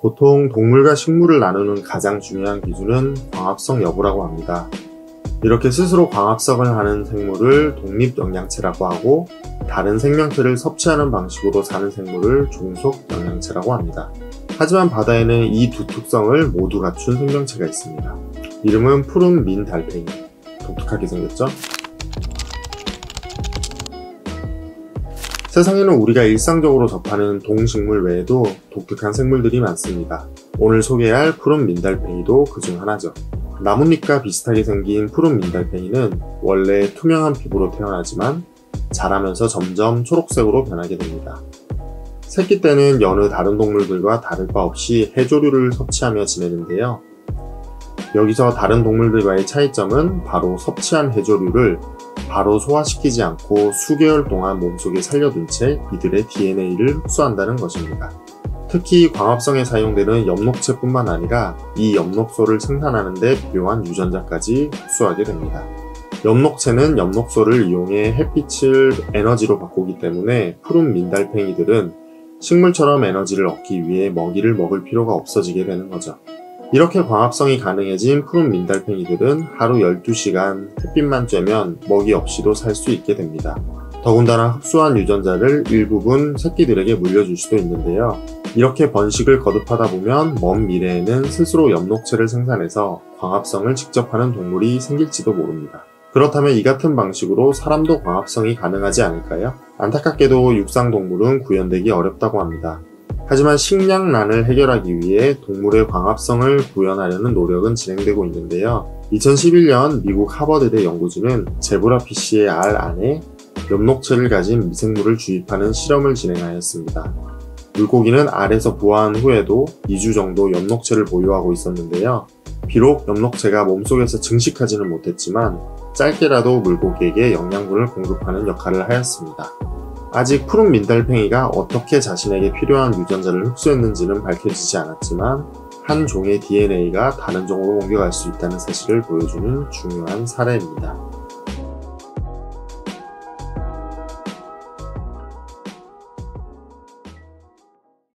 보통 동물과 식물을 나누는 가장 중요한 기준은 광합성 여부라고 합니다. 이렇게 스스로 광합성을 하는 생물을 독립영양체라고 하고, 다른 생명체를 섭취하는 방식으로 사는 생물을 종속영양체라고 합니다. 하지만 바다에는 이 두 특성을 모두 갖춘 생명체가 있습니다. 이름은 푸른 민 달팽이. 독특하게 생겼죠? 세상에는 우리가 일상적으로 접하는 동식물 외에도 독특한 생물들이 많습니다. 오늘 소개할 푸른 민달팽이도 그중 하나죠. 나뭇잎과 비슷하게 생긴 푸른 민달팽이는 원래 투명한 피부로 태어나지만 자라면서 점점 초록색으로 변하게 됩니다. 새끼 때는 여느 다른 동물들과 다를 바 없이 해조류를 섭취하며 지내는데요. 여기서 다른 동물들과의 차이점은 바로 섭취한 해조류를 바로 소화시키지 않고 수개월 동안 몸속에 살려둔 채 이들의 DNA를 흡수한다는 것입니다. 특히 광합성에 사용되는 엽록체뿐만 아니라 이 엽록소를 생산하는 데 필요한 유전자까지 흡수하게 됩니다. 엽록체는 엽록소를 이용해 햇빛을 에너지로 바꾸기 때문에 푸른 민달팽이들은 식물처럼 에너지를 얻기 위해 먹이를 먹을 필요가 없어지게 되는 거죠. 이렇게 광합성이 가능해진 푸른 민달팽이들은 하루 12시간 햇빛만 쬐면 먹이 없이도 살 수 있게 됩니다. 더군다나 흡수한 유전자를 일부분 새끼들에게 물려줄 수도 있는데요. 이렇게 번식을 거듭하다 보면 먼 미래에는 스스로 엽록체를 생산해서 광합성을 직접 하는 동물이 생길지도 모릅니다. 그렇다면 이 같은 방식으로 사람도 광합성이 가능하지 않을까요? 안타깝게도 육상동물은 구현되기 어렵다고 합니다. 하지만 식량난을 해결하기 위해 동물의 광합성을 구현하려는 노력은 진행되고 있는데요. 2011년 미국 하버드대 연구진은 제브라피쉬의 알 안에 엽록체를 가진 미생물을 주입하는 실험을 진행하였습니다. 물고기는 알에서 부화한 후에도 2주 정도 엽록체를 보유하고 있었는데요. 비록 엽록체가 몸속에서 증식하지는 못했지만 짧게라도 물고기에게 영양분을 공급하는 역할을 하였습니다. 아직 푸른 민달팽이가 어떻게 자신에게 필요한 유전자를 흡수했는지는 밝혀지지 않았지만 한 종의 DNA가 다른 종으로 옮겨갈 수 있다는 사실을 보여주는 중요한 사례입니다.